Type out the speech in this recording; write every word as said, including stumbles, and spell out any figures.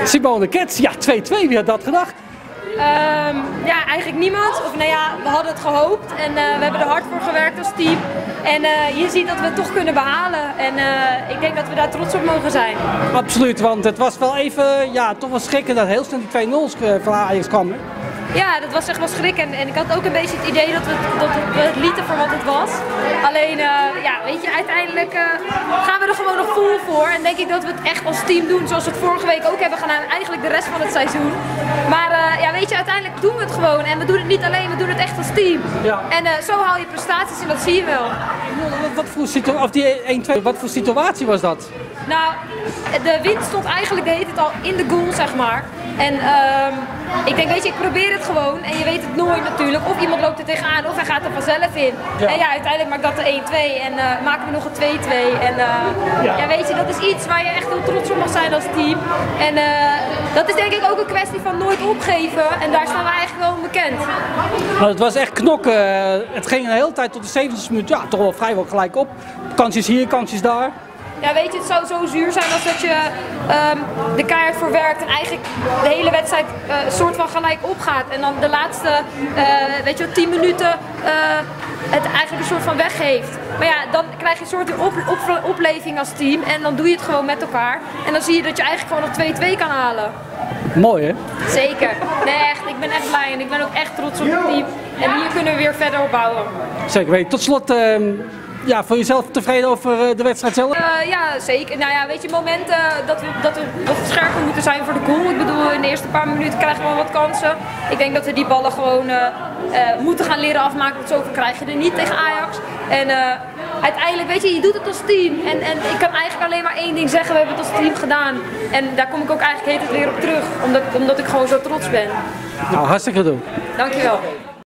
Simone Kets, ja twee-twee, wie had dat gedacht? Um, ja, eigenlijk niemand. Of nou ja, we hadden het gehoopt en uh, we hebben er hard voor gewerkt als team. En uh, je ziet dat we het toch kunnen behalen. En uh, ik denk dat we daar trots op mogen zijn. Absoluut, want het was wel even, ja, toch wel schrikken dat heel snel die twee nul's van Ajax kwam. Hè? Ja, dat was echt wel schrik en, en ik had ook een beetje het idee dat we, dat we het lieten voor wat het was. Alleen, uh, ja, weet je, uiteindelijk uh, gaan we er gewoon nog vol voor en denk ik dat we het echt als team doen zoals we het vorige week ook hebben gedaan, eigenlijk de rest van het seizoen. Maar uh, ja, weet je, uiteindelijk doen we het gewoon en we doen het niet alleen, we doen het echt als team. Ja. En uh, zo haal je prestaties en dat zie je wel. Wat voor situatie, of die één-twee, wat voor situatie was dat? Nou, de wind stond eigenlijk de hele tijd al in de goal, zeg maar. En uh, ik denk, weet je, ik probeer het gewoon en je weet het nooit natuurlijk. Of iemand loopt er tegenaan of hij gaat er vanzelf in. Ja. En ja, uiteindelijk maakt dat de één-twee en uh, maken we nog een twee-twee. En uh, ja. ja, weet je, dat is iets waar je echt heel trots op mag zijn als team. En uh, dat is denk ik ook een kwestie van nooit opgeven en daar staan we eigenlijk wel onbekend. Nou, het was echt knokken. Het ging de hele tijd tot de zeventigste minuut, ja, toch wel vrijwel gelijk op. Kansjes hier, kansjes daar. Ja, weet je, het zou zo zuur zijn als dat je um, de keihard voor werkt en eigenlijk de hele wedstrijd uh, soort van gelijk opgaat. En dan de laatste, uh, weet je wel, tien minuten uh, het eigenlijk een soort van weggeeft. Maar ja, dan krijg je een soort op, op, opleving als team en dan doe je het gewoon met elkaar. En dan zie je dat je eigenlijk gewoon nog twee-twee kan halen. Mooi hè? Zeker. Nee, echt. Ik ben echt blij en ik ben ook echt trots op het team. En hier kunnen we weer verder op bouwen. Zeker weten. Tot slot... Uh... Ja, voor jezelf tevreden over de wedstrijd zelf? Uh, ja, zeker. Nou ja, weet je, momenten dat we, dat we wat scherper moeten zijn voor de goal. Ik bedoel, in de eerste paar minuten krijgen we wel wat kansen. Ik denk dat we die ballen gewoon uh, uh, moeten gaan leren afmaken, want zoveel krijg je er niet tegen Ajax. En uh, uiteindelijk, weet je, je doet het als team. En, en ik kan eigenlijk alleen maar één ding zeggen, we hebben het als team gedaan. En daar kom ik ook eigenlijk heet het weer op terug, omdat, omdat ik gewoon zo trots ben. Nou, hartstikke goed. Dankjewel.